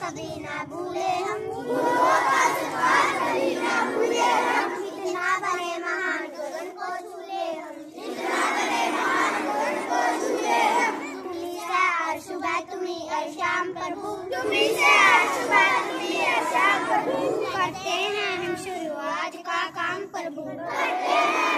कभी ना भूले हम, गुरुओं का सत्कार कभी ना भूले हम। इतना बने महान गगन को झूले हम, इतना बने महान गगन को झूले हम। तुम्ही से हर सुबह तुम्ही हर शाम प्रभु, तुम्ही से हर सुबह तुम्ही हर शाम प्रभु। करते हैं हम शुरुआत का काम प्रभु, करते हैं